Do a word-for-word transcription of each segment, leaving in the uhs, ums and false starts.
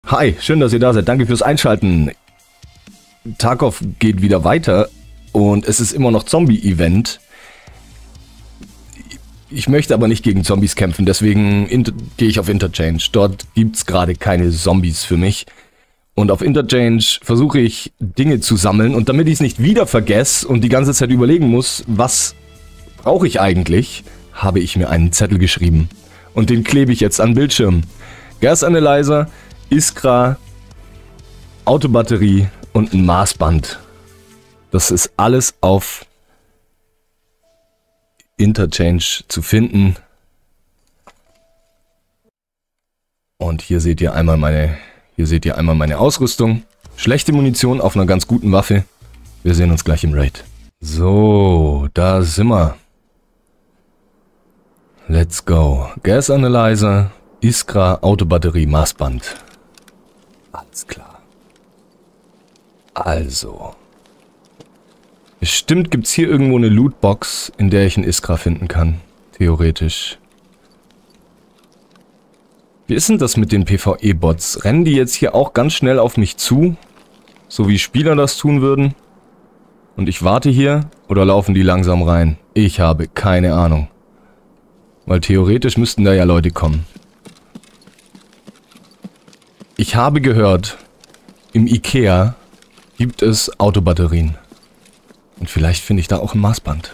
Hi, schön, dass ihr da seid. Danke fürs Einschalten. Tarkov geht wieder weiter und es ist immer noch Zombie-Event. Ich möchte aber nicht gegen Zombies kämpfen, deswegen gehe ich auf Interchange. Dort gibt es gerade keine Zombies für mich. Und auf Interchange versuche ich Dinge zu sammeln und damit ich es nicht wieder vergesse und die ganze Zeit überlegen muss, was brauche ich eigentlich, habe ich mir einen Zettel geschrieben. Und den klebe ich jetzt an den Bildschirm. Gas Analyzer, Iskra, Autobatterie und ein Maßband. Das ist alles auf Interchange zu finden. Und hier seht ihr einmal meine, hier seht ihr einmal meine Ausrüstung. Schlechte Munition auf einer ganz guten Waffe. Wir sehen uns gleich im Raid. So, da sind wir. Let's go. Gas Analyzer, Iskra, Autobatterie, Maßband. Alles klar. Also. Bestimmt gibt es hier irgendwo eine Lootbox, in der ich einen Iskra finden kann. Theoretisch. Wie ist denn das mit den PvE-Bots? Rennen die jetzt hier auch ganz schnell auf mich zu? So wie Spieler das tun würden? Und ich warte hier? Oder laufen die langsam rein? Ich habe keine Ahnung. Weil theoretisch müssten da ja Leute kommen. Ich habe gehört, im Ikea gibt es Autobatterien. Und vielleicht finde ich da auch ein Maßband.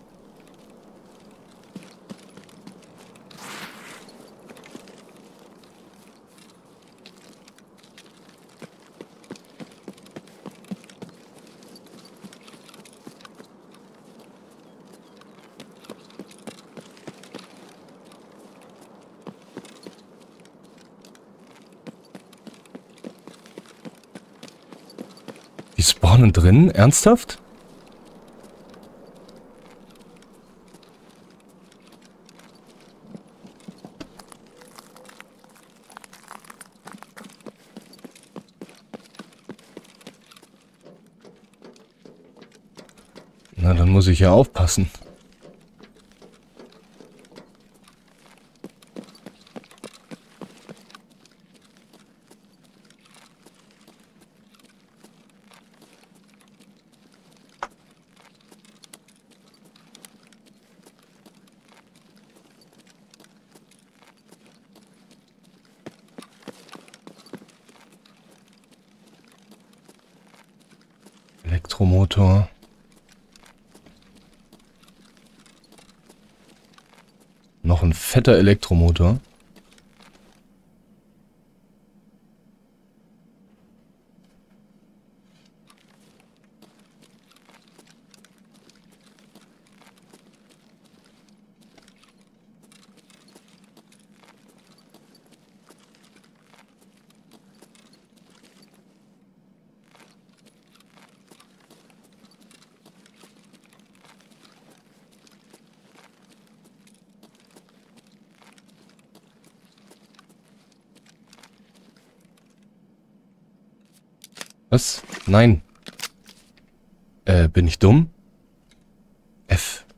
Die spawnen drin? Ernsthaft? Na, dann muss ich ja aufpassen. Elektromotor. Noch ein fetter Elektromotor. Was? Nein. Äh, bin ich dumm? F.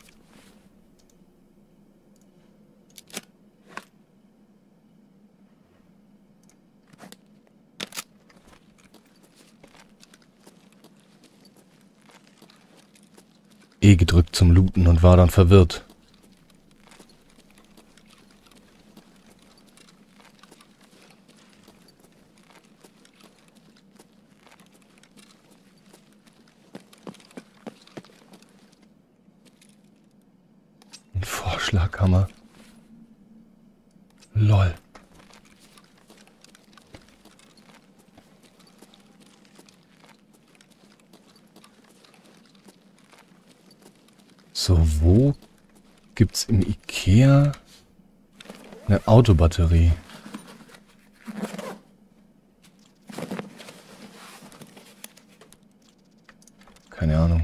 E gedrückt zum Looten und war dann verwirrt. Vorschlaghammer. Lol. So, wo gibt's im Ikea eine Autobatterie? Keine Ahnung.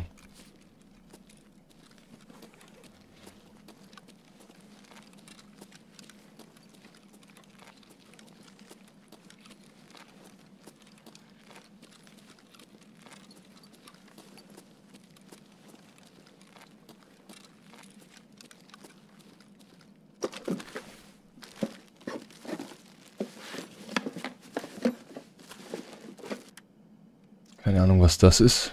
Keine Ahnung, was das ist.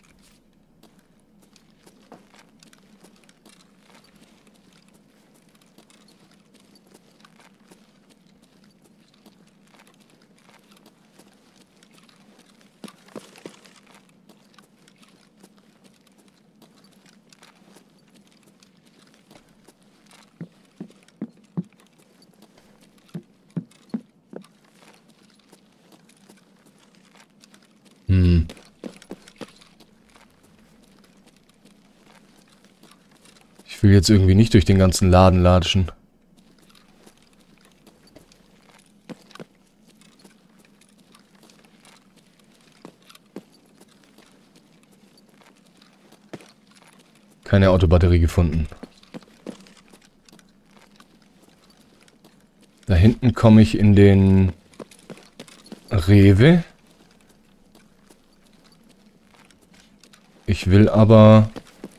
Hm. Ich will jetzt irgendwie nicht durch den ganzen Laden latschen. Keine Autobatterie gefunden. Da hinten komme ich in den Rewe. Ich will aber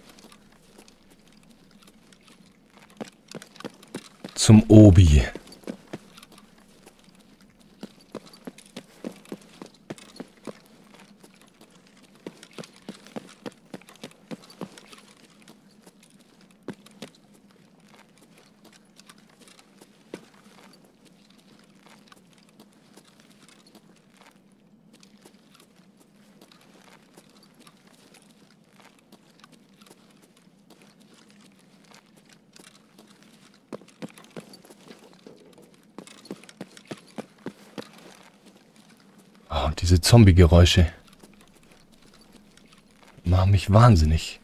zum Obi. Oh, diese Zombie-Geräusche machen mich wahnsinnig.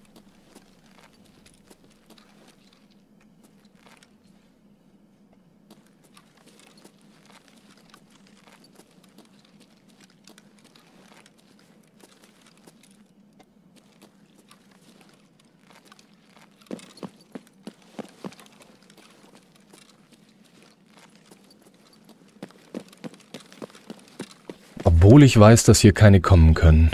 Obwohl ich weiß, dass hier keine kommen können.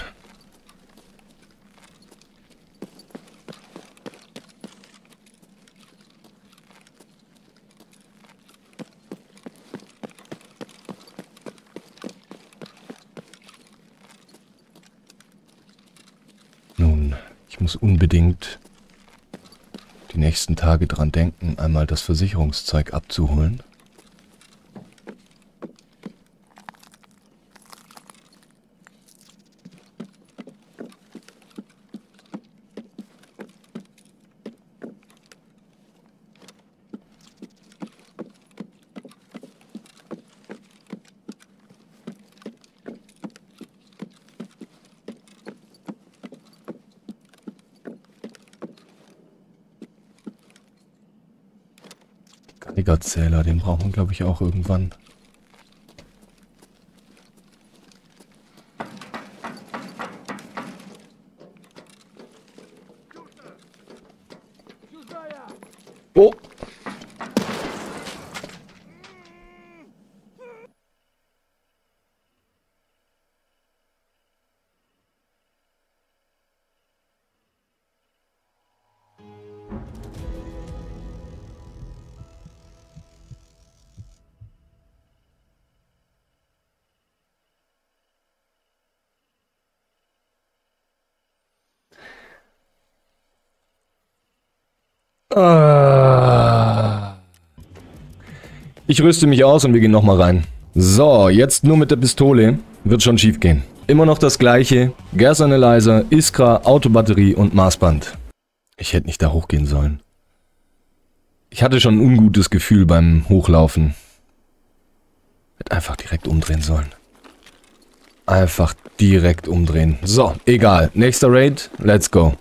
Nun, ich muss unbedingt die nächsten Tage dran denken, einmal das Versicherungszeug abzuholen. Geigerzähler, den brauchen wir, glaube ich, auch irgendwann. Oh! Ich rüste mich aus und wir gehen nochmal rein. So, jetzt nur mit der Pistole. Wird schon schief gehen. Immer noch das gleiche. Gas Analyzer, Iskra, Autobatterie und Maßband. Ich hätte nicht da hochgehen sollen. Ich hatte schon ein ungutes Gefühl beim Hochlaufen. Hätte einfach direkt umdrehen sollen. Einfach direkt umdrehen. So, egal. Nächster Raid. Let's go.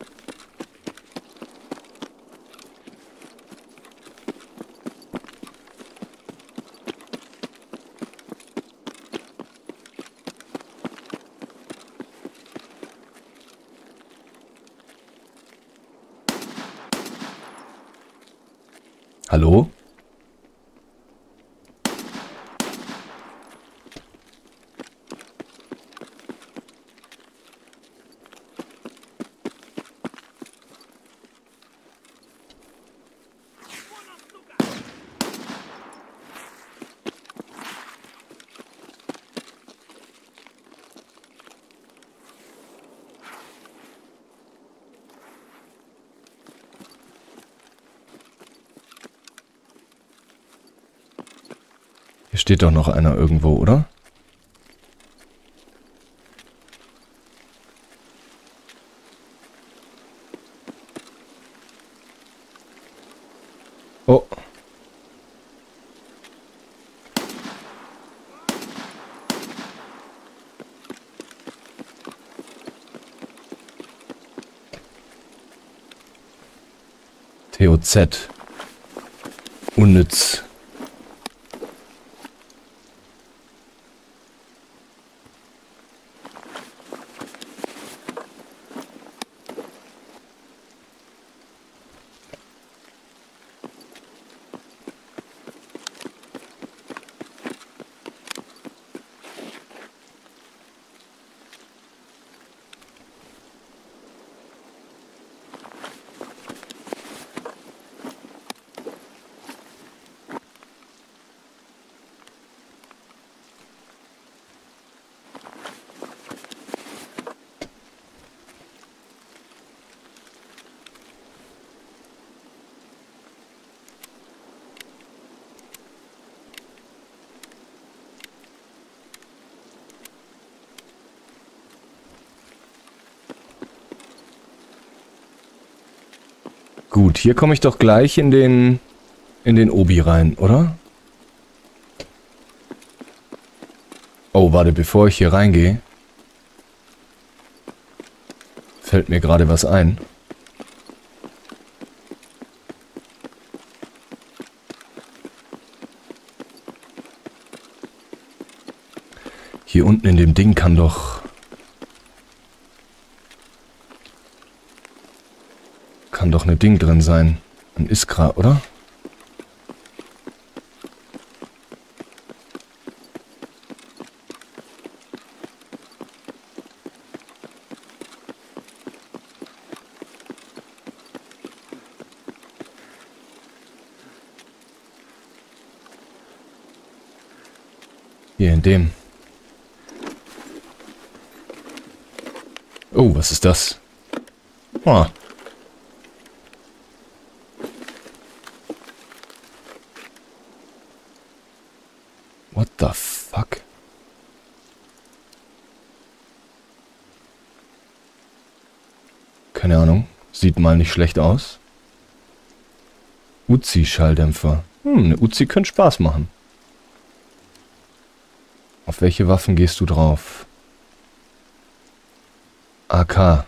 Hallo? Hier steht doch noch einer irgendwo, oder? Oh. T O Z. Unnütz. Gut, hier komme ich doch gleich in den in den Obi rein, oder? Oh, warte, bevor ich hier reingehe, fällt mir gerade was ein. Hier unten in dem Ding kann doch kann doch ein Ding drin sein. Ein Iskra, oder? Hier in dem. Oh, was ist das? Ah. What the fuck? Keine Ahnung. Sieht mal nicht schlecht aus. Uzi-Schalldämpfer. Hm, eine Uzi könnte Spaß machen. Auf welche Waffen gehst du drauf? A K.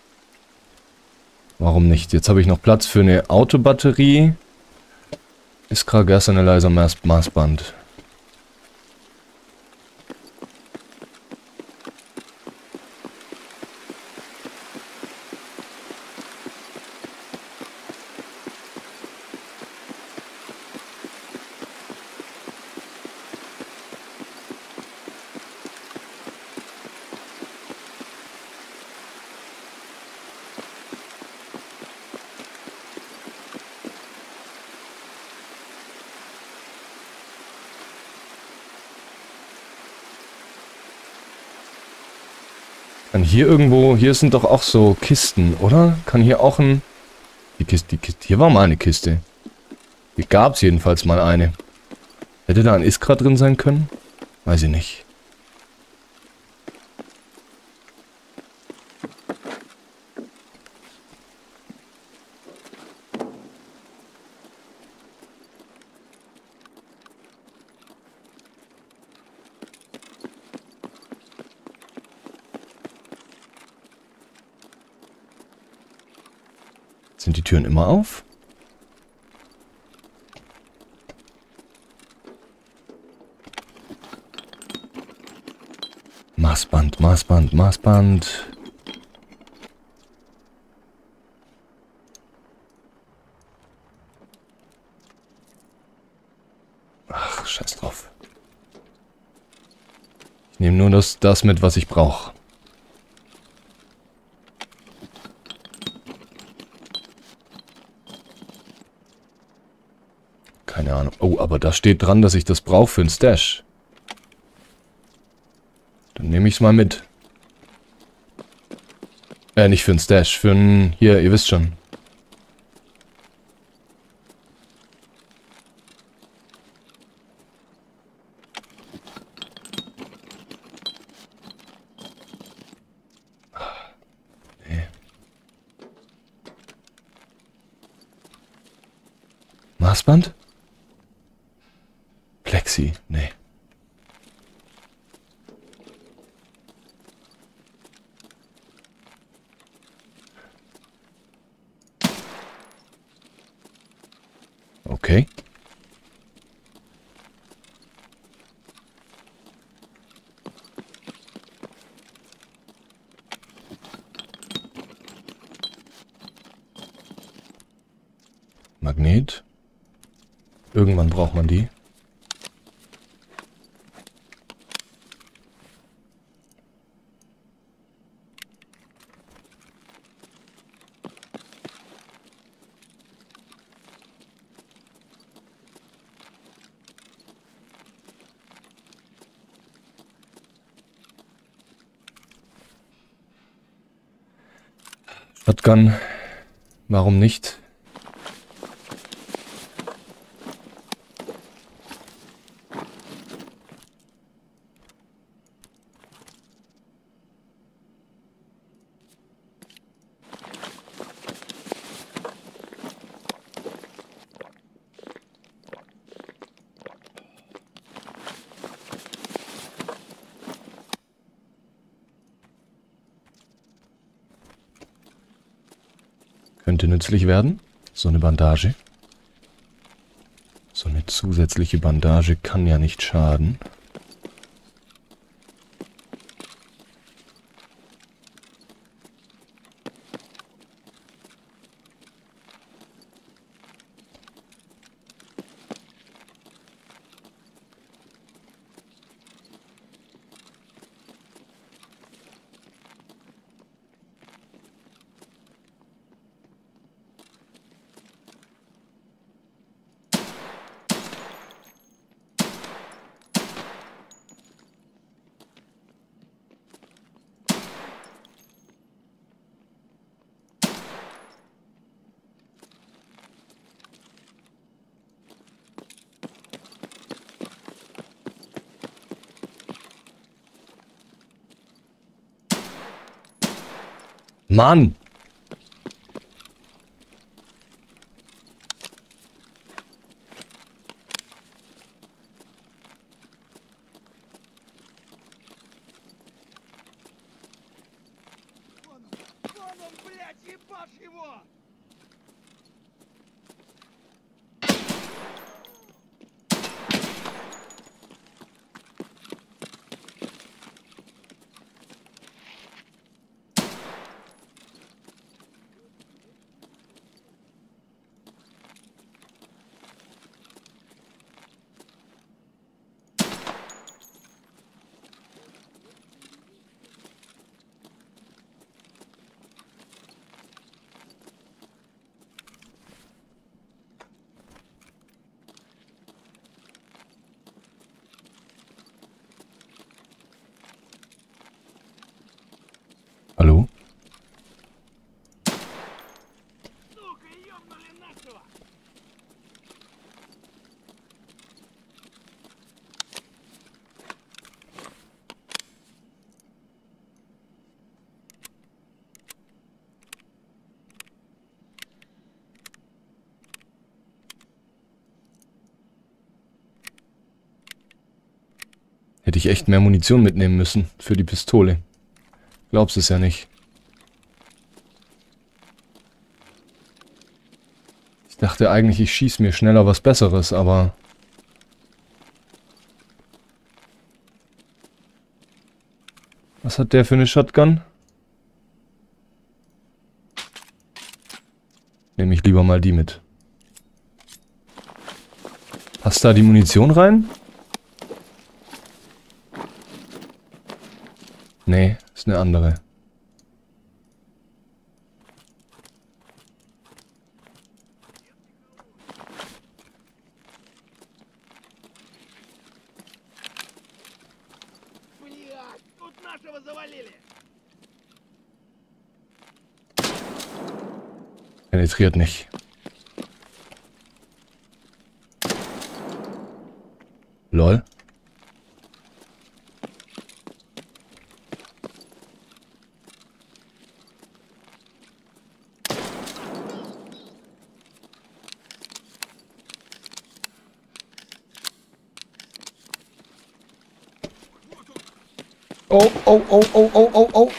Warum nicht? Jetzt habe ich noch Platz für eine Autobatterie. Iskra Gas Analyzer Mass Maßband. Kann hier irgendwo, hier sind doch auch so Kisten, oder? Kann hier auch ein... Die Kiste, die Kiste, hier war mal eine Kiste. Hier gab es jedenfalls mal eine. Hätte da ein Iskra drin sein können? Weiß ich nicht. Sind die Türen immer auf? Maßband, Maßband, Maßband. Ach, scheiß drauf. Ich nehme nur das, das mit, was ich brauche. Keine Ahnung. Oh, aber da steht dran, dass ich das brauche für einen Stash. Dann nehme ich es mal mit. Äh, nicht für einen Stash. Für einen... Hier, ihr wisst schon. Maßband? Plexi, nee. Okay. Magnet. Irgendwann braucht man die. Shotgun. Warum nicht? Könnte nützlich werden. So eine Bandage. So eine zusätzliche Bandage kann ja nicht schaden. Mann! Hallo? Hätte ich echt mehr Munition mitnehmen müssen für die Pistole. Glaubst es ja nicht. Ich dachte eigentlich, ich schieße mir schneller was Besseres, aber... Was hat der für eine Shotgun? Nehme ich lieber mal die mit. Passt da die Munition rein? Nee, ist eine andere. Penetriert nicht. Lol. Oh, oh, oh, oh, oh, oh, oh.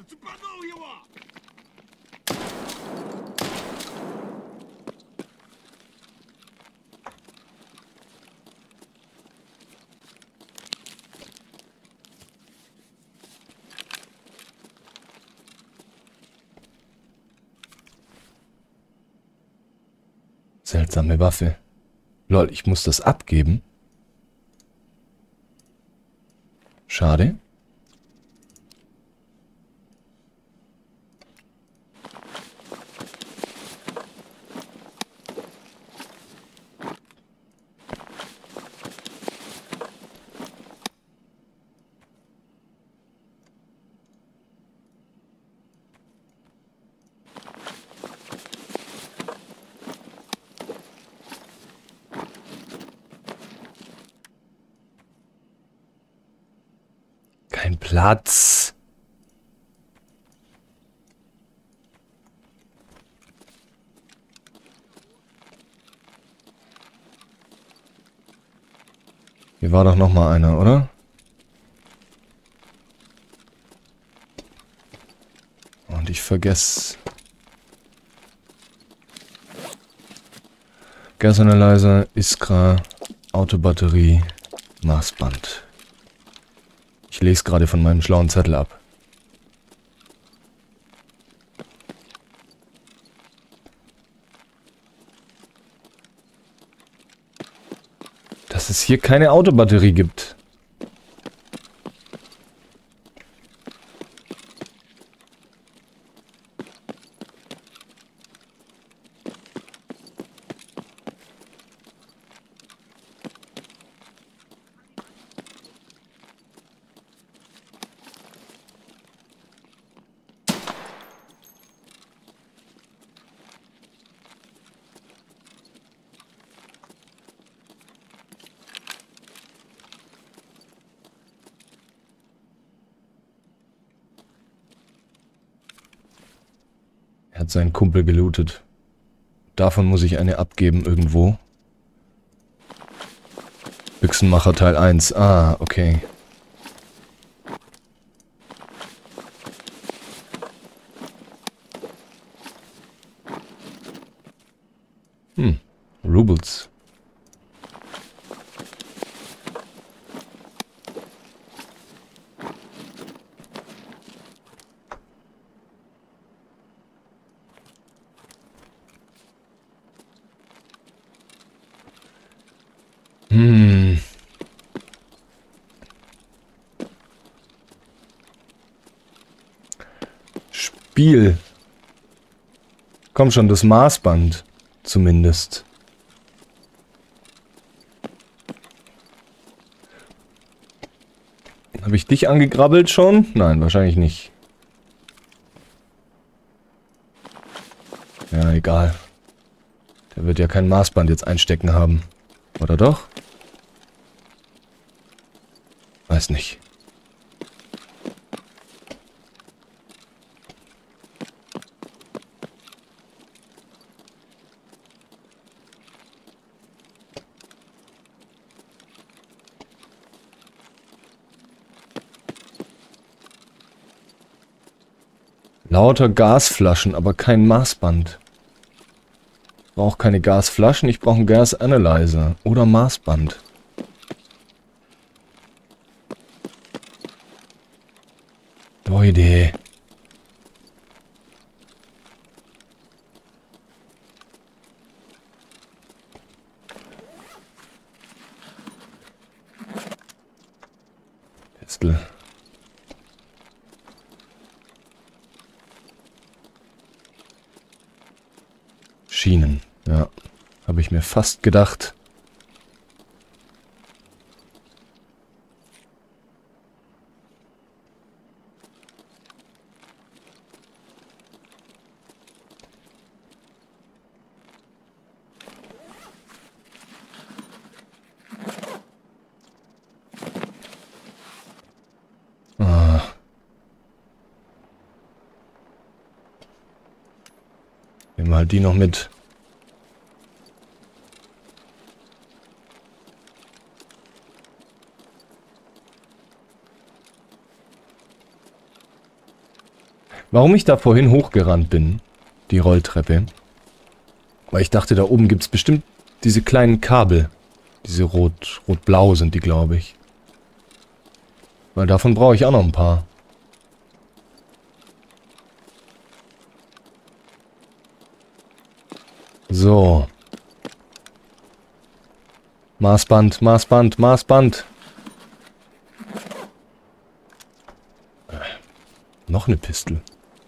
Seltsame Waffe. Lol, ich muss das abgeben. Schade. Kein Platz. Hier war doch noch mal einer, oder? Und ich vergesse. Gas Analyzer, Iskra, Autobatterie, Maßband. Ich lese gerade von meinem schlauen Zettel ab. Dass es hier keine Autobatterie gibt. Er hat seinen Kumpel gelootet. Davon muss ich eine abgeben irgendwo. Büchsenmacher Teil eins. Ah, okay. Hm, Rubles. Hm. Spiel. Komm schon, das Maßband. Zumindest. Habe ich dich angegrabbelt schon? Nein, wahrscheinlich nicht. Ja, egal. Der wird ja kein Maßband jetzt einstecken haben. Oder doch? Weiß nicht. Lauter Gasflaschen, aber kein Maßband. Ich brauche keine Gasflaschen, ich brauche einen Gas Analyzer oder Maßband. Leute. Pistol. Schienen, ja. Habe ich mir fast gedacht. Ah. Nehmen wir halt die noch mit. Warum ich da vorhin hochgerannt bin, die Rolltreppe, weil ich dachte, da oben gibt es bestimmt diese kleinen Kabel. Diese rot, rot-blau sind die, glaube ich. Weil davon brauche ich auch noch ein paar. So. Maßband, Maßband, Maßband. Äh, noch eine Pistel.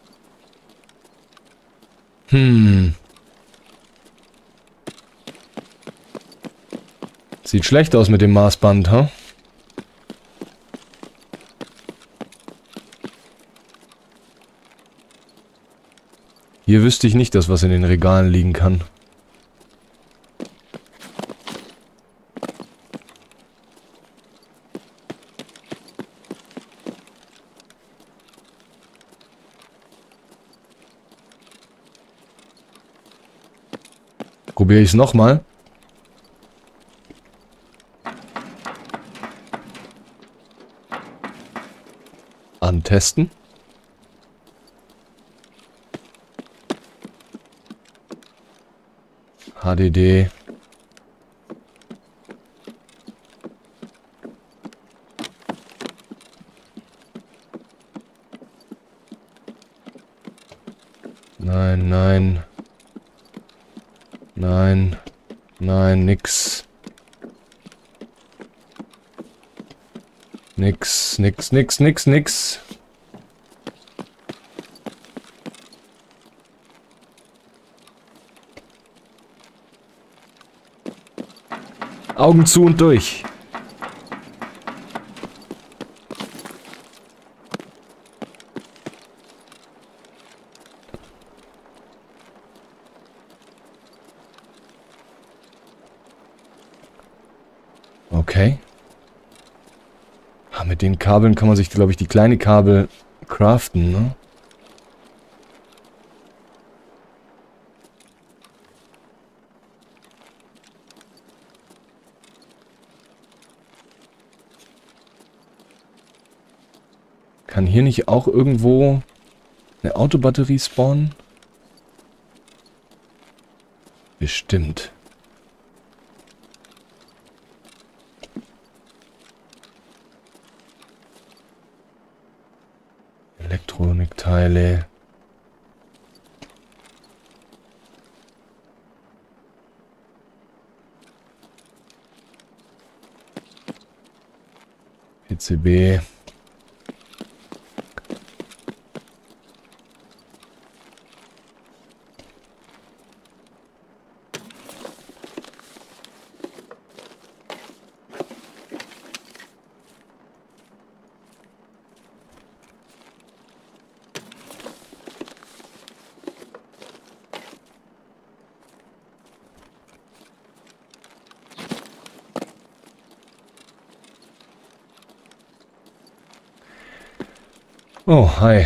Hm. Sieht schlecht aus mit dem Maßband, ha? Huh? Hier wüsste ich nicht, dass was in den Regalen liegen kann. Probiere ich es nochmal. Antesten. H D D. Nein, nein. Nein. Nein, nix. Nix, nix, nix, nix, nix. Augen zu und durch. Okay. Ah, mit den Kabeln kann man sich, glaube ich, die kleine Kabel craften, ne? Kann hier nicht auch irgendwo eine Autobatterie spawnen? Bestimmt. Elektronikteile. P C B. Oh, hi.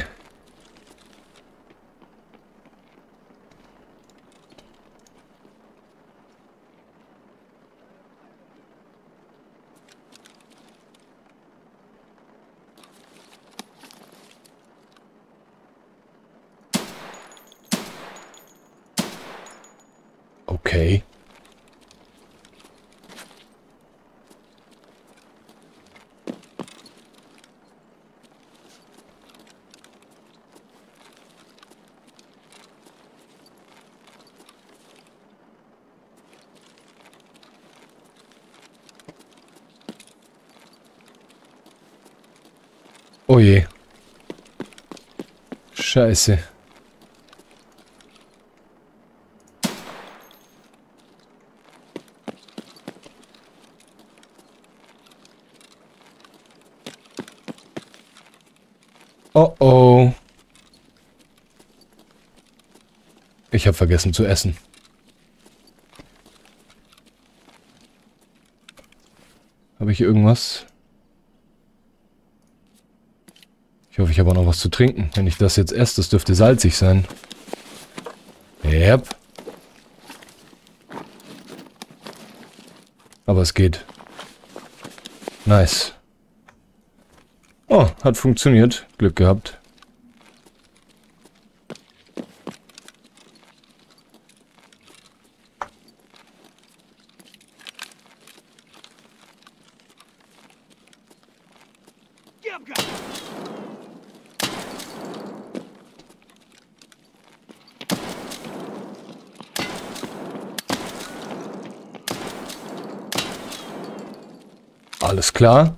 Okay. Oh je. Scheiße. Oh oh. Ich habe vergessen zu essen. Habe ich irgendwas? Ich hoffe, ich habe auch noch was zu trinken. Wenn ich das jetzt esse, das dürfte salzig sein. Yep. Aber es geht. Nice. Oh, hat funktioniert. Glück gehabt. Alles klar.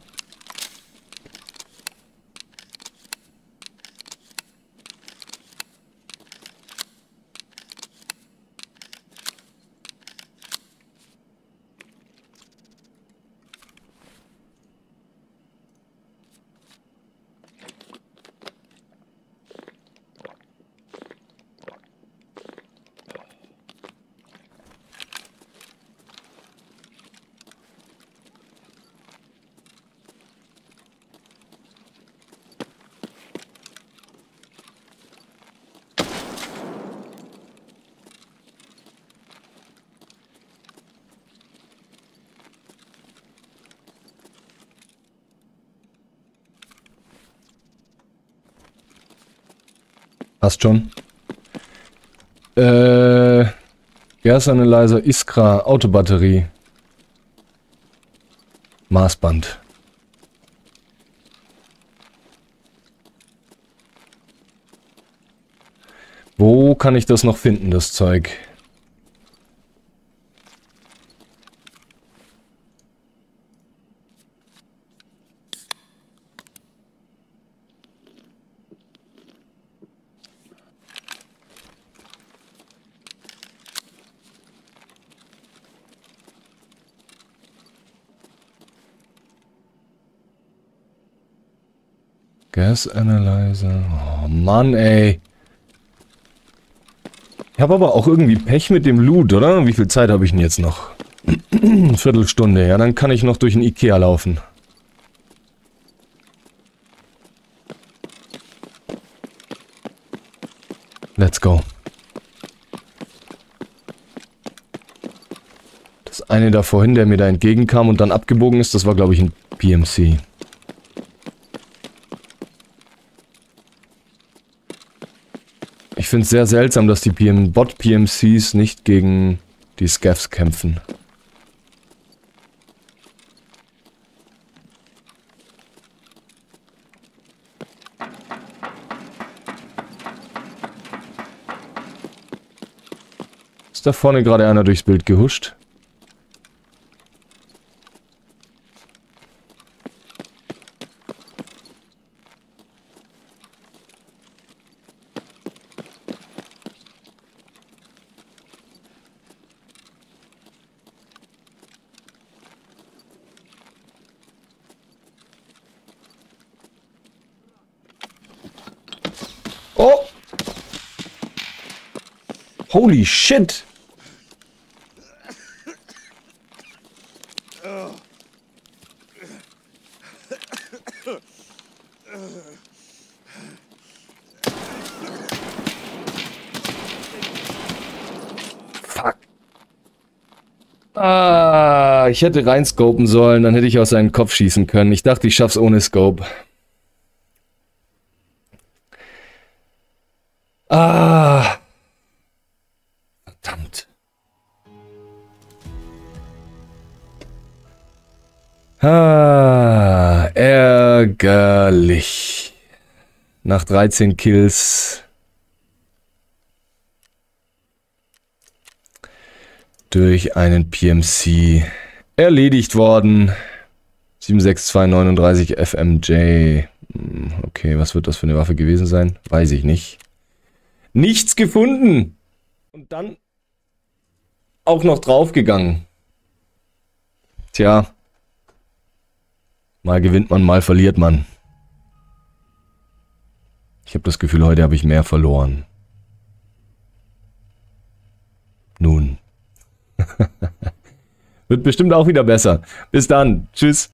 Passt schon. Äh, Gas Analyzer, Iskra, Autobatterie. Maßband. Wo kann ich das noch finden, das Zeug? Gas Analyzer. Oh Mann, ey. Ich habe aber auch irgendwie Pech mit dem Loot, oder? Wie viel Zeit habe ich denn jetzt noch? Viertelstunde, ja, dann kann ich noch durch den Ikea laufen. Let's go. Das eine da vorhin, der mir da entgegenkam und dann abgebogen ist, das war, glaube ich, ein P M C. Ich finde es sehr seltsam, dass die Bot-P M Cs nicht gegen die Scavs kämpfen. Ist da vorne gerade einer durchs Bild gehuscht? Oh! Holy shit! Fuck. Ah, ich hätte reinscopen sollen, dann hätte ich aus seinen Kopf schießen können. Ich dachte, ich schaff's ohne Scope. Ah. Verdammt. Ah, ärgerlich. Nach dreizehn Kills. Durch einen P M C erledigt worden. sieben sechs zwei neununddreißig F M J. Okay, was wird das für eine Waffe gewesen sein? Weiß ich nicht. Nichts gefunden. Und dann auch noch draufgegangen. Tja. Mal gewinnt man, mal verliert man. Ich habe das Gefühl, heute habe ich mehr verloren. Nun. Wird bestimmt auch wieder besser. Bis dann. Tschüss.